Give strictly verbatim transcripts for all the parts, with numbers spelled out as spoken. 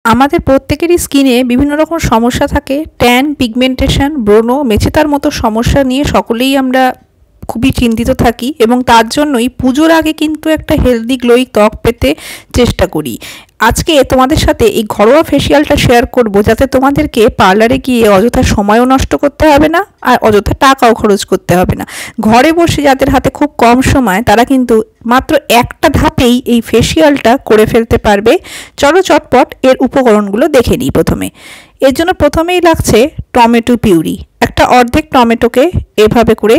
আমাদের প্রত্যেকেরই স্কিনে বিভিন্ন রকম সমস্যা থাকে। ট্যান, পিগমেন্টেশন, ব্রণ, মেচেতার মতো সমস্যা নিয়ে সকলেই আমরা খুবই চিন্তিত থাকি এবং তার জন্যই পুজোর আগে কিন্তু একটা হেলদি গ্লোয়িং ত্বক পেতে চেষ্টা করি। আজকে তোমাদের সাথে এই ঘরোয়া ফেসিয়ালটা শেয়ার করব, যাতে তোমাদেরকে পার্লারে গিয়ে অযথা সময়ও নষ্ট করতে হবে না আর অযথা টাকাও খরচ করতে হবে না। ঘরে বসে যাদের হাতে খুব কম সময়, তারা কিন্তু মাত্র একটা ধাপেই এই ফেসিয়ালটা করে ফেলতে পারবে। চলো চটপট এর উপকরণগুলো দেখে নিই। প্রথমে এর জন্য প্রথমেই লাগছে টমেটো পিউরি। একটা অর্ধেক টমেটোকে এভাবে করে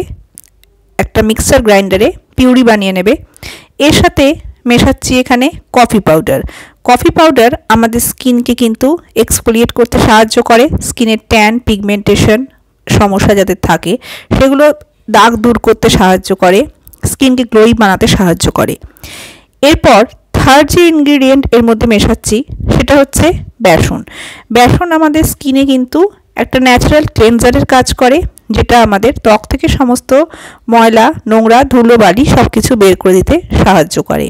একটা মিক্সার গ্রাইন্ডারে পিউরি বানিয়ে নেবে। এর সাথে মেশাচ্ছি এখানে কফি পাউডার। কফি পাউডার আমাদের স্কিনকে কিন্তু এক্সফোলিয়েট করতে সাহায্য করে। স্কিনের ট্যান, পিগমেন্টেশন সমস্যা যাদের থাকে সেগুলো দাগ দূর করতে সাহায্য করে, স্কিনকে গ্লোয়ি বানাতে সাহায্য করে। এরপর থার্ড যে ইনগ্রিডিয়েন্ট এর মধ্যে মেশাচ্ছি সেটা হচ্ছে বেসন। বেসন আমাদের স্কিনে কিন্তু একটা ন্যাচারাল ক্লেনজারের কাজ করে, যেটা আমাদের ত্বক থেকে সমস্ত ময়লা, নোংরা, ধুলোবালি সব কিছু বের করে দিতে সাহায্য করে।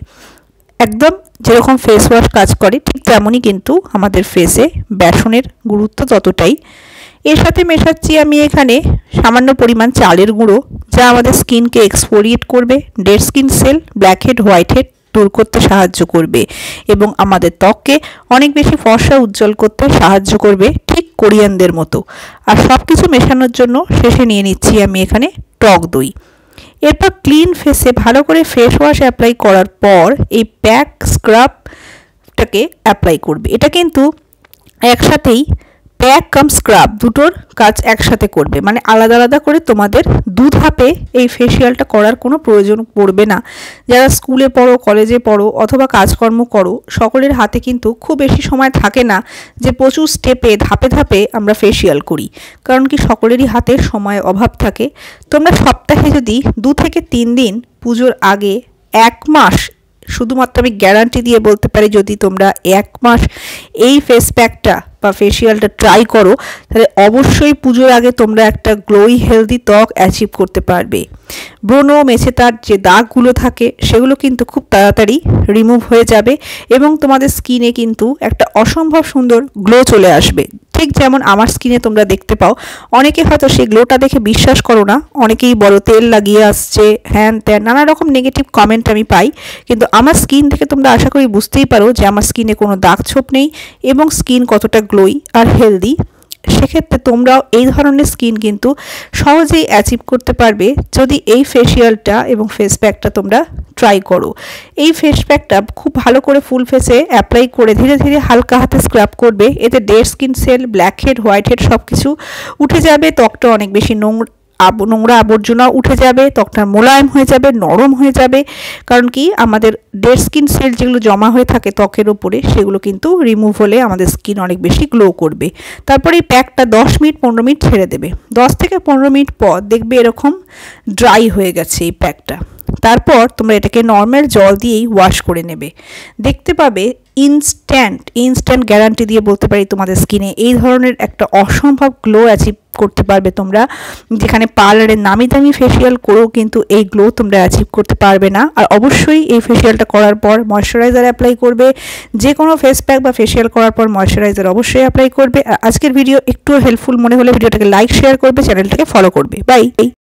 একদম যেরকম ফেস ওয়াশ কাজ করে ঠিক তেমনই কিন্তু আমাদের ফেসে বেসনের গুরুত্ব ততটাই। এর সাথে মেশাচ্ছি আমি এখানে সামান্য পরিমাণ চালের গুঁড়ো, যা আমাদের স্কিনকে এক্সফোলিয়েট করবে, dead skin cell, blackhead, whitehead দূর করতে সাহায্য করবে এবং আমাদের ত্বককে অনেক বেশি ফর্সা উজ্জ্বল করতে সাহায্য করবে, ঠিক কোরিয়ানদের মতো। আর সব কিছু মেশানোর জন্য শেষে নিয়ে নিচ্ছি আমি এখানে টক দই। এরপর ক্লিন ফেসে ভালো করে ফেস ওয়াশ অ্যাপ্লাই করার পর এই প্যাক স্ক্রাবটাকে অ্যাপ্লাই করবে। এটা কিন্তু একসাথেই প্যাক কাম স্ক্রাব দুটোর কাজ একসাথে করবে, মানে আলাদা আলাদা করে তোমাদের দু ধাপে এই ফেসিয়ালটা করার কোনো প্রয়োজন পড়বে না। যারা স্কুলে পড়ো, কলেজে পড়ো অথবা কাজকর্ম করো, সকলের হাতে কিন্তু খুব বেশি সময় থাকে না যে প্রচুর স্টেপে ধাপে ধাপে আমরা ফেসিয়াল করি, কারণ কি সকলেরই হাতে সময় অভাব থাকে। তোমরা সপ্তাহে যদি দু থেকে তিন দিন পুজোর আগে এক মাস, শুধুমাত্র আমি গ্যারান্টি দিয়ে বলতে পারি, যদি তোমরা এক মাস এই ফেস প্যাকটা বা ফেসিয়ালটা ট্রাই করো, তাহলে অবশ্যই পুজোর আগে তোমরা একটা গ্লোই হেলদি ত্বক অ্যাচিভ করতে পারবে। ব্রণ, মেচেতার যে দাগগুলো থাকে সেগুলো কিন্তু খুব তাড়াতাড়ি রিমুভ হয়ে যাবে এবং তোমাদের স্কিনে কিন্তু একটা অসম্ভব সুন্দর গ্লো চলে আসবে। ঠিক যেমন আমার স্কিনে তোমরা দেখতে পাও। অনেকে হয়তো সেই গ্লোটা দেখে বিশ্বাস করো না, অনেকেই বলো তেল লাগিয়ে আসছে, হ্যান ত্যান নানা রকম নেগেটিভ কমেন্ট আমি পাই, কিন্তু আমার স্কিন থেকে তোমরা আশা করি বুঝতেই পারো যে আমার স্কিনে কোনো দাগ ছোপ নেই এবং স্কিন কতটা গ্লোই আর হেলদি। সেক্ষেত্রে তোমরাও এই ধরনের স্কিন কিন্তু সহজেই অ্যাচিভ করতে পারবে যদি এই ফেসিয়ালটা এবং ফেস প্যাকটা তোমরা ট্রাই করো। এই ফেস প্যাকটা খুব ভালো করে ফুল ফেসে অ্যাপ্লাই করে ধীরে ধীরে হালকা হাতে স্ক্রাব করবে। এতে dead skin cell, blackhead, whitehead সব কিছু উঠে যাবে। ত্বকটা অনেক বেশি নোংরা নোংরা আবর্জনা উঠে যাবে, ত্বকটা মোলায়েম হয়ে যাবে, নরম হয়ে যাবে। কারণ কি আমাদের ডেড স্কিন সেল যেগুলো জমা হয়ে থাকে ত্বকের ওপরে, সেগুলো কিন্তু রিমুভ হলে আমাদের স্কিন অনেক বেশি গ্লো করবে। তারপরে এই প্যাকটা দশ মিনিট পনেরো মিনিট ছেড়ে দেবে। দশ থেকে পনেরো মিনিট পর দেখবে এরকম ড্রাই হয়ে গেছে এই প্যাকটা। তারপর তোমরা এটাকে নর্মাল জল দিয়েই ওয়াশ করে নেবে। দেখতে পাবে ইনস্ট্যান্ট ইনস্ট্যান্ট গ্যারান্টি দিয়ে বলতে পারি তোমাদের স্কিনে এই ধরনের একটা অসম্ভব গ্লো অ্যাচিভ করতে পারবে তোমরা, যেখানে পার্লারের নামি দামি ফেসিয়াল করেও কিন্তু এই গ্লো তোমরা অ্যাচিভ করতে পারবে না। আর অবশ্যই এই ফেসিয়ালটা করার পর ময়শ্চারাইজার অ্যাপ্লাই করবে। যে কোনো ফেস প্যাক বা ফেসিয়াল করার পর ময়শ্চারাইজার অবশ্যই অ্যাপ্লাই করবে। আর আজকের ভিডিও একটু হেল্পফুল মনে হলে ভিডিওটাকে লাইক শেয়ার করবে, চ্যানেলটাকে ফলো করবে। বাই।